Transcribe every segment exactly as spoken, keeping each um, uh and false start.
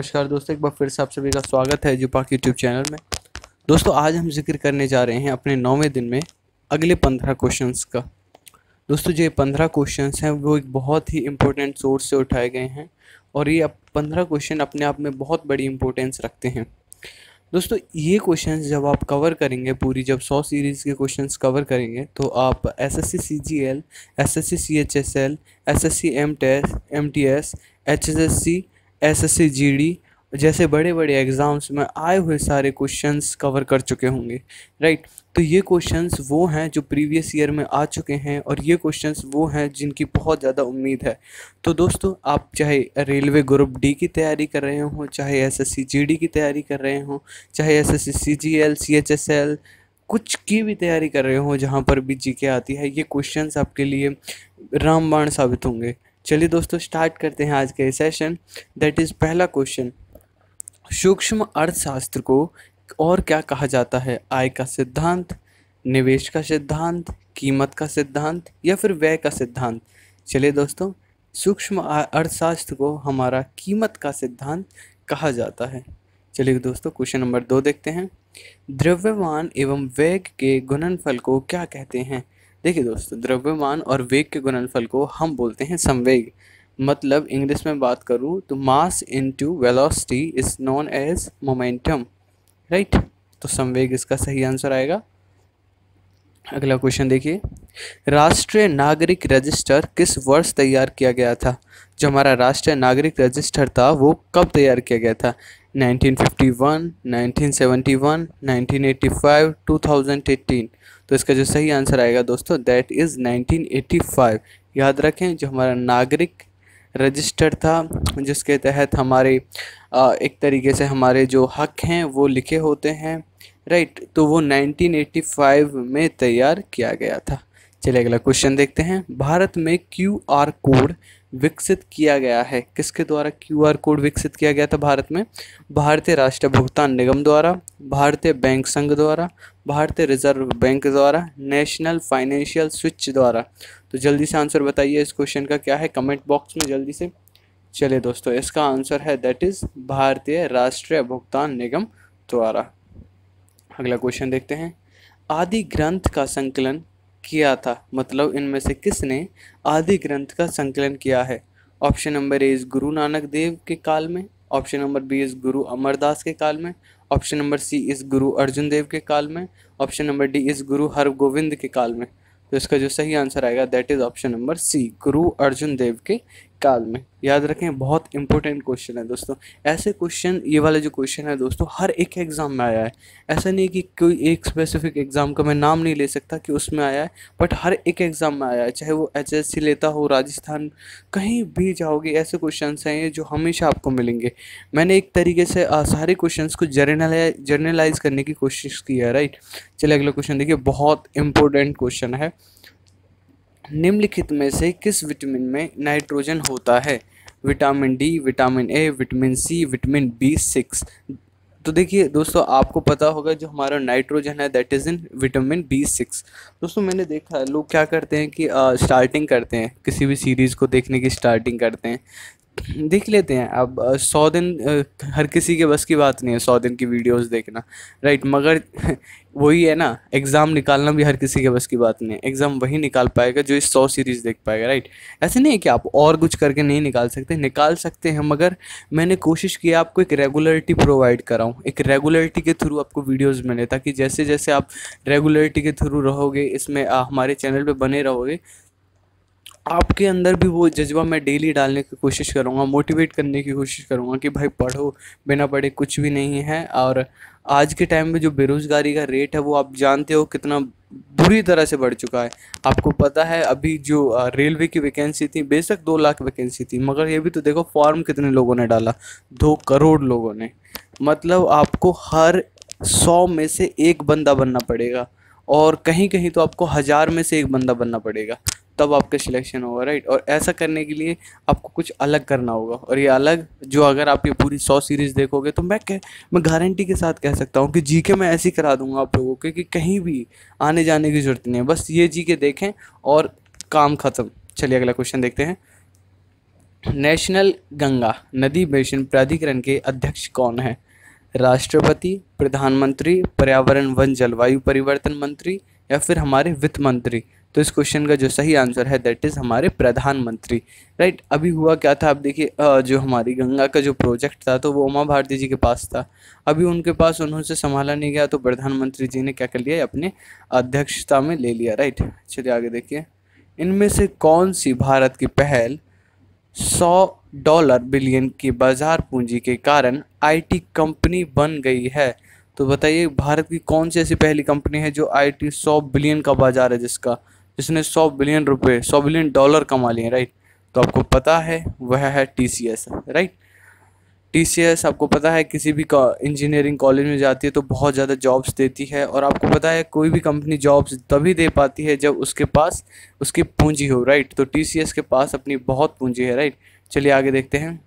नमस्कार दोस्तों, एक बार फिर से आप सभी का स्वागत है जो पाक यूट्यूब चैनल में। दोस्तों आज हम जिक्र करने जा रहे हैं अपने नौवें दिन में अगले पंद्रह क्वेश्चंस का। दोस्तों जो ये पंद्रह क्वेश्चंस हैं वो एक बहुत ही इम्पोर्टेंट सोर्स से उठाए गए हैं और ये अब पंद्रह क्वेश्चन अपने आप में बहुत बड़ी इंपॉर्टेंस रखते हैं। दोस्तों ये क्वेश्चंस जब आप कवर करेंगे, पूरी जब सौ सीरीज़ के क्वेश्चंस कवर करेंगे तो आप SSC CGL, SSC CHSL, SSC MTS, MTS, HSC, SSC GD जैसे बड़े बड़े एग्ज़ाम्स में आए हुए सारे क्वेश्चंस कवर कर चुके होंगे, राइट। तो ये क्वेश्चंस वो हैं जो प्रीवियस ईयर में आ चुके हैं और ये क्वेश्चंस वो हैं जिनकी बहुत ज़्यादा उम्मीद है। तो दोस्तों आप चाहे रेलवे ग्रुप डी की तैयारी कर रहे हों, चाहे एसएससी जीडी की तैयारी कर रहे हों, चाहे एसएससी सीजीएल, सीएचएसएल, कुछ की भी तैयारी कर रहे हों जहाँ पर भी जीके आती है, ये क्वेश्चंस आपके लिए रामबाण साबित होंगे। चलिए दोस्तों स्टार्ट करते हैं आज के सेशन। दैट इज़ पहला क्वेश्चन, सूक्ष्म अर्थशास्त्र को और क्या कहा जाता है? आय का सिद्धांत, निवेश का सिद्धांत, कीमत का सिद्धांत या फिर व्यय का सिद्धांत? चलिए दोस्तों, सूक्ष्म अर्थशास्त्र को हमारा कीमत का सिद्धांत कहा जाता है। चलिए दोस्तों क्वेश्चन नंबर दो देखते हैं। द्रव्यमान एवं वेग के गुणनफल को क्या कहते हैं? देखिए दोस्तों, द्रव्यमान और वेग के गुणनफल को हम बोलते हैं संवेग। मतलब इंग्लिश में बात करूँ तो mass into velocity is known as momentum, right. तो संवेग इसका सही आंसर आएगा। अगला क्वेश्चन देखिए, राष्ट्रीय नागरिक रजिस्टर किस वर्ष तैयार किया गया था? जो हमारा राष्ट्रीय नागरिक रजिस्टर था वो कब तैयार किया गया था? Nineteen fifty one, nineteen seventy one, nineteen eighty five, two thousand eighteen. तो इसका जो सही आंसर आएगा दोस्तों that is nineteen eighty five. याद रखें, जो हमारा नागरिक रजिस्टर था जिसके तहत हमारे एक तरीके से हमारे जो हक हैं वो लिखे होते हैं, राइट। तो वो नाइनटीन एटी फाइव में तैयार किया गया था। चलिए अगला क्वेश्चन देखते हैं। भारत में क्यू आर कोड विकसित किया गया है, किसके द्वारा क्यू आर कोड विकसित किया गया था भारत में? भारतीय राष्ट्रीय भुगतान निगम द्वारा, भारतीय बैंक संघ द्वारा, भारतीय रिजर्व बैंक द्वारा, नेशनल फाइनेंशियल स्विच द्वारा। तो जल्दी से आंसर बताइए इस क्वेश्चन का क्या है कमेंट बॉक्स में जल्दी से। चलिए दोस्तों, इसका आंसर है दैट इज़ भारतीय राष्ट्रीय भुगतान निगम द्वारा। अगला क्वेश्चन देखते हैं। आदि ग्रंथ का संकलन किया था, मतलब इनमें से किसने आदि ग्रंथ का संकलन किया है? Option number A is Guru Nanak Dev के काल में, ऑप्शन नंबर बी इज गुरु अमरदास के काल में, ऑप्शन नंबर सी इज गुरु अर्जुन देव के काल में, ऑप्शन नंबर डी इज गुरु हरगोविंद के काल में। तो इसका जो सही आंसर आएगा that is option number C, Guru Arjun देव के काल में। याद रखें, बहुत इंपॉर्टेंट क्वेश्चन है दोस्तों। ऐसे क्वेश्चन, ये वाला जो क्वेश्चन है दोस्तों, हर एक एग्ज़ाम में आया है। ऐसा नहीं कि कोई एक स्पेसिफिक एग्ज़ाम का मैं नाम नहीं ले सकता कि उसमें आया है, बट हर एक एग्ज़ाम में आया है। चाहे वो एचएससी लेता हो, राजस्थान, कहीं भी जाओगे ऐसे क्वेश्चंस हैं ये जो हमेशा आपको मिलेंगे। मैंने एक तरीके से आ, सारे क्वेश्चंस को जर्नलाइज जर्नलाइज करने की कोशिश की है, राइट। चलिए अगला क्वेश्चन देखिए, बहुत इंपॉर्टेंट क्वेश्चन है। निम्नलिखित में से किस विटामिन में नाइट्रोजन होता है? Vitamin D, vitamin A, vitamin C, vitamin B six. तो देखिए दोस्तों, आपको पता होगा जो हमारा नाइट्रोजन है that is in vitamin B six. दोस्तों मैंने देखा है लोग क्या करते हैं कि स्टार्टिंग करते हैं, किसी भी सीरीज़ को देखने की स्टार्टिंग करते हैं, देख लेते हैं। अब सौ दिन आ, हर किसी के बस की बात नहीं है सौ दिन की वीडियोस देखना, राइट। मगर वही है ना, एग्ज़ाम निकालना भी हर किसी के बस की बात नहीं है। एग्ज़ाम वही निकाल पाएगा जो इस सौ सीरीज़ देख पाएगा, राइट। ऐसे नहीं है कि आप और कुछ करके नहीं निकाल सकते, निकाल सकते हैं, मगर मैंने कोशिश की आपको एक रेगुलरिटी प्रोवाइड कराऊँ, एक रेगुलरिटी के थ्रू आपको वीडियोज़ मिले, ताकि जैसे जैसे आप रेगुलरिटी के थ्रू रहोगे, इसमें आ, हमारे चैनल पर बने रहोगे, आपके अंदर भी वो जज्बा मैं डेली डालने की कोशिश करूँगा, मोटिवेट करने की कोशिश करूँगा कि भाई पढ़ो, बिना पढ़े कुछ भी नहीं है। और आज के टाइम में जो बेरोज़गारी का रेट है वो आप जानते हो कितना बुरी तरह से बढ़ चुका है। आपको पता है अभी जो रेलवे की वैकेंसी थी, बेशक दो लाख वैकेंसी थी, मगर ये भी तो देखो फॉर्म कितने लोगों ने डाला, दो करोड़ लोगों ने। मतलब आपको हर सौ में से एक बंदा बनना पड़ेगा और कहीं कहीं तो आपको हज़ार में से एक बंदा बनना पड़ेगा, तब आपका सिलेक्शन होगा, राइट। और ऐसा करने के लिए आपको कुछ अलग करना होगा, और ये अलग जो अगर आप ये पूरी सौ सीरीज़ देखोगे तो मैं कह मैं गारंटी के साथ कह सकता हूँ कि जीके मैं ऐसी करा दूंगा आप लोगों के कि कहीं भी आने जाने की ज़रूरत नहीं है, बस ये जीके देखें और काम ख़त्म। चलिए अगला क्वेश्चन देखते हैं। नेशनल गंगा नदी बेसिन प्राधिकरण के अध्यक्ष कौन है? राष्ट्रपति, प्रधानमंत्री, पर्यावरण वन जलवायु परिवर्तन मंत्री या फिर हमारे वित्त मंत्री? तो इस क्वेश्चन का जो सही आंसर है दैट इज़ हमारे प्रधानमंत्री, राइट। अभी हुआ क्या था, आप देखिए अ, जो हमारी गंगा का जो प्रोजेक्ट था तो वो उमा भारती जी के पास था। अभी उनके पास उन्होंने संभाला नहीं गया तो प्रधानमंत्री जी ने क्या कर लिया, अपने अध्यक्षता में ले लिया, राइट। चलिए आगे देखिए, इनमें से कौन सी भारत की पहल सौ डॉलर बिलियन की बाजार पूंजी के कारण आईटी कंपनी बन गई है? तो बताइए भारत की कौन सी ऐसी पहली कंपनी है जो आईटी सौ बिलियन का बाजार है, जिसका जिसने सौ बिलियन रुपए सौ बिलियन डॉलर कमा लिए, राइट। तो आपको पता है वह है टीसीएस, राइट। टीसीएस आपको पता है किसी भी इंजीनियरिंग कॉलेज में जाती है तो बहुत ज़्यादा जॉब्स देती है, और आपको पता है कोई भी कंपनी जॉब्स तभी दे पाती है जब उसके पास उसकी पूंजी हो, राइट। तो टीसीएस के पास अपनी बहुत पूंजी है, राइट। चलिए आगे देखते हैं,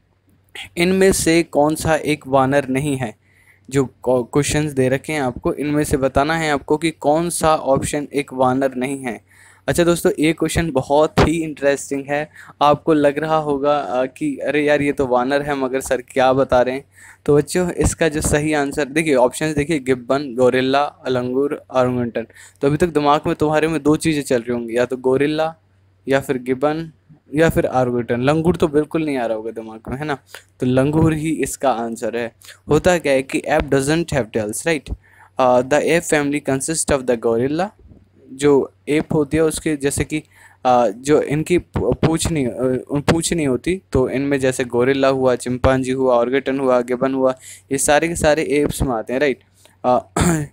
इनमें से कौन सा एक वानर नहीं है? जो क्वेश्चंस दे रखे हैं आपको, इनमें से बताना है आपको कि कौन सा ऑप्शन एक वानर नहीं है। अच्छा दोस्तों, ये क्वेश्चन बहुत ही इंटरेस्टिंग है। आपको लग रहा होगा अ, कि अरे यार ये तो वानर है, मगर सर क्या बता रहे हैं। तो बच्चों इसका जो सही आंसर देखिए, ऑप्शंस देखिए, गिब्बन, गोरिल्ला, अलंगूर, ऑरंगुटन। तो अभी तक दिमाग में तुम्हारे में दो चीज़ें चल रही होंगी, या तो गोरिल्ला या फिर गिब्बन या फिर ऑरंगुटन। लंगूर तो बिल्कुल नहीं आ रहा होगा दिमाग में, है ना। तो लंगूर ही इसका आंसर है। होता क्या है कि ape doesn't have tails, right. The ape family consist of the gorilla. जो एप होती है उसके जैसे कि uh, जो इनकी पूछ नहीं uh, पूछ नहीं होती, तो इनमें जैसे गोरिल्ला हुआ, चिंपांजी हुआ, ऑर्गेटन हुआ, गिबन हुआ, ये सारे के सारे एप्स में आते हैं, right.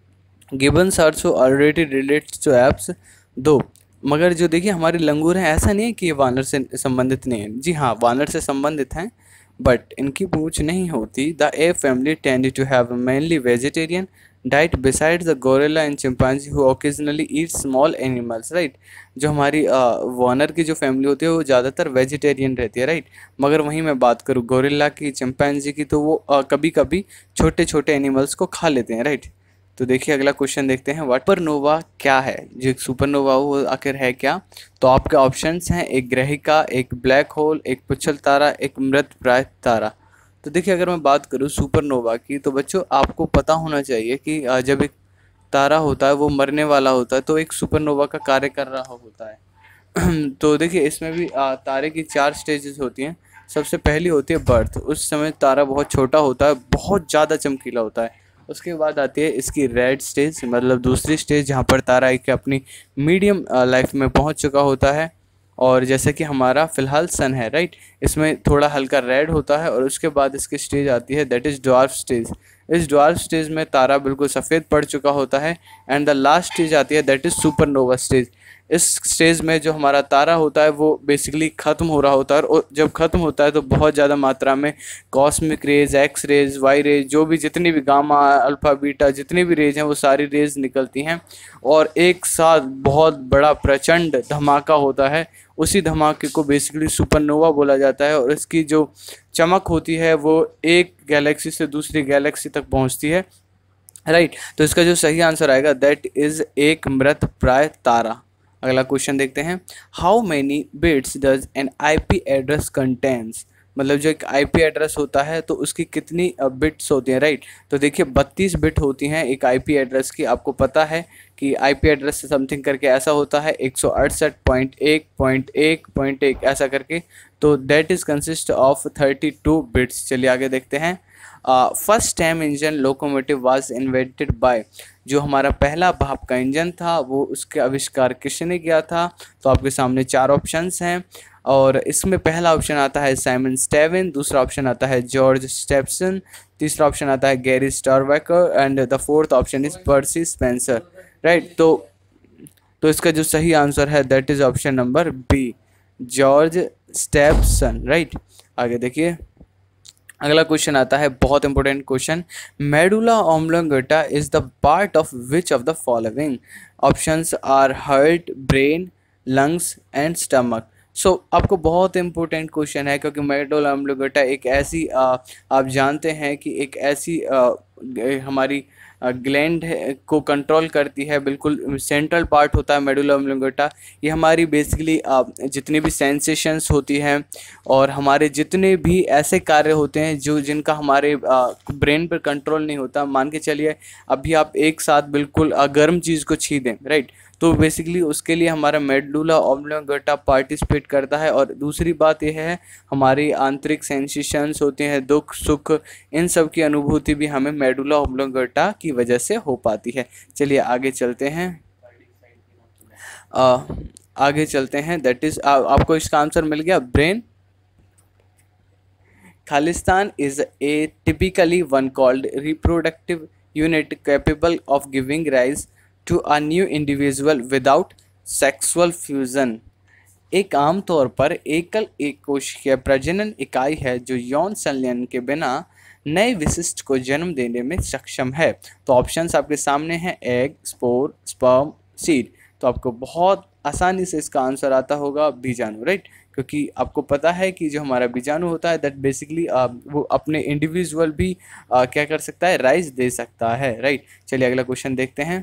Gibbons also already relates to apes though. मगर जो देखिए हमारे लंगूर हैं, ऐसा नहीं है कि ये वानर से संबंधित नहीं है, जी हाँ वानर से संबंधित हैं, बट इनकी पूंछ नहीं होती। The ape family tend to have mainly vegetarian diet besides the gorilla and chimpanzee who occasionally eat small animals, right. जो हमारी वानर की जो फैमिली होती है वो ज़्यादातर वेजिटेरियन रहती है, राइट। मगर वहीं मैं बात करूँ गोरिल्ला की, चिंपांजी की, तो वो uh, कभी कभी छोटे छोटे एनिमल्स को खा लेते हैं, राइट। तो देखिए अगला क्वेश्चन देखते हैं, वाट सुपरनोवा क्या है? जो एक सुपरनोवा हो वो आखिर है क्या? तो आपके ऑप्शंस हैं, एक ग्रहिका, एक ब्लैक होल, एक पुच्छल तारा, एक मृत प्राय तारा। तो देखिए अगर मैं बात करूँ सुपरनोवा की, तो बच्चों आपको पता होना चाहिए कि जब एक तारा होता है वो मरने वाला होता है तो एक सुपरनोवा का कार्य कर रहा होता है। तो देखिए इसमें भी तारे की चार स्टेजेस होती हैं। सबसे पहली होती है बर्थ, उस समय तारा बहुत छोटा होता है, बहुत ज़्यादा चमकीला होता है। उसके बाद आती है इसकी रेड स्टेज, मतलब दूसरी स्टेज जहाँ पर तारा एक अपनी मीडियम लाइफ में पहुँच चुका होता है, और जैसे कि हमारा फ़िलहाल सन है, राइट, इसमें थोड़ा हल्का रेड होता है। और उसके बाद इसकी स्टेज आती है दैट इज़ ड्वार्फ स्टेज। इस ड्वार्फ स्टेज में तारा बिल्कुल सफ़ेद पड़ चुका होता है। एंड द लास्ट स्टेज आती है दैट इज़ सुपरनोवा स्टेज। इस स्टेज में जो हमारा तारा होता है वो बेसिकली ख़त्म हो रहा होता है, और जब ख़त्म होता है तो बहुत ज़्यादा मात्रा में cosmic rays, X rays, Y rays, जो भी जितनी भी गामा, अल्फ़ा, बीटा, जितनी भी रेज हैं वो सारी रेज निकलती हैं, और एक साथ बहुत बड़ा प्रचंड धमाका होता है। उसी धमाके को बेसिकली सुपरनोवा बोला जाता है, और इसकी जो चमक होती है वो एक गैलेक्सी से दूसरी गैलेक्सी तक पहुंचती है, राइट। तो इसका जो सही आंसर आएगा दैट इज़ एक मृत प्राय तारा। अगला क्वेश्चन देखते हैं, how many bits does an IP address contains? मतलब जो एक आईपी एड्रेस होता है तो उसकी कितनी बिट्स होती हैं, राइट। तो देखिए बत्तीस बिट होती हैं एक आईपी एड्रेस की। आपको पता है कि आईपी एड्रेस से समथिंग करके ऐसा होता है एक सौ अड़सठ पॉइंट एक पॉइंट एक पॉइंट एक ऐसा करके, तो that is consist of thirty two bits. चलिए आगे देखते हैं, first time engine locomotive was invented by. जो हमारा पहला भाप का इंजन था वो उसके आविष्कार किसने किया था? तो आपके सामने चार ऑप्शंस हैं, और इसमें पहला ऑप्शन आता है साइमन स्टेविन, दूसरा ऑप्शन आता है जॉर्ज स्टेप्सन, तीसरा ऑप्शन आता है Gary Starkweather, and the fourth option is Percy Spencer, right. तो तो इसका जो सही आंसर है that is option number B, George Stephenson, right. आगे देखिए अगला क्वेश्चन आता है, बहुत important question, medulla oblongata is the part of which of the following? Options are heart, brain, lungs and stomach. So आपको बहुत इंपॉर्टेंट क्वेश्चन है, क्योंकि मेडुला ऑब्लोंगेटा एक ऐसी आ, आप जानते हैं कि एक ऐसी आ, हमारी ग्लैंड को कंट्रोल करती है, बिल्कुल सेंट्रल पार्ट होता है मेडुला ऑब्लोंगेटा। ये हमारी बेसिकली जितनी भी सेंसेशंस होती हैं और हमारे जितने भी ऐसे कार्य होते हैं जो जिनका हमारे ब्रेन पर कंट्रोल नहीं होता। मान के चलिए अभी आप एक साथ बिल्कुल अ, गर्म चीज़ को छीन दें, राइट, तो बेसिकली उसके लिए हमारा मेडुला ऑब्लोंगेटा पार्टिसिपेट करता है। और दूसरी बात यह है हमारी आंतरिक सेंसेशंस होते हैं, दुख सुख, इन सब की अनुभूति भी हमें मेडुला ऑब्लोंगेटा की वजह से हो पाती है। चलिए आगे चलते हैं। आ, आगे चलते हैं, दैट इज आपको इसका आंसर मिल गया, brain. Khalistan is a typically one called reproductive unit capable of giving rise to a new individual without sexual fusion। एक आम तौर पर एकल एक कोशिकीय प्रजनन इकाई है जो यौन संलयन के बिना नए विशिष्ट को जन्म देने में सक्षम है। तो ऑप्शंस आपके सामने हैं, एग, स्पोर, स्पर्म, सीड। तो आपको बहुत आसानी से इसका आंसर आता होगा बीजाणु, राइट, क्योंकि आपको पता है कि जो हमारा बीजाणु होता है दैट बेसिकली वो अपने इंडिविजुअल भी आ, क्या कर सकता है, राइज दे सकता है, राइट। चलिए अगला क्वेश्चन देखते हैं।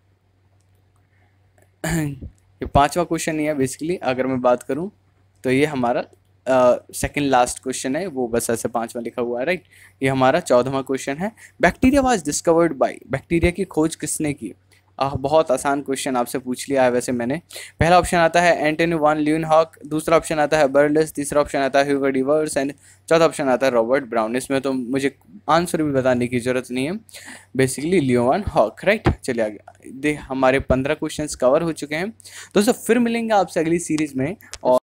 ये पांचवा क्वेश्चन नहीं है बेसिकली, अगर मैं बात करूं तो ये हमारा सेकंड लास्ट क्वेश्चन है, वो बस ऐसे पांचवा लिखा हुआ है, राइट। ये हमारा चौदहवां क्वेश्चन है। Bacteria was discovered by, bacteria की खोज किसने की? आह, बहुत आसान क्वेश्चन आपसे पूछ लिया है वैसे मैंने। पहला ऑप्शन आता है एंटनी वॉन ल्यूनहॉक, दूसरा ऑप्शन आता है बर्लेस, तीसरा ऑप्शन आता है ह्यूगो डिवर्स एंड चौथा ऑप्शन आता है रॉबर्ट ब्राउन। इसमें तो मुझे आंसर भी बताने की जरूरत नहीं है, बेसिकली लियोन हॉक, राइट। चलिए आगे दे, हमारे पंद्रह क्वेश्चंस कवर हो चुके हैं दोस्तों। फिर मिलेंगे आपसे अगली सीरीज में और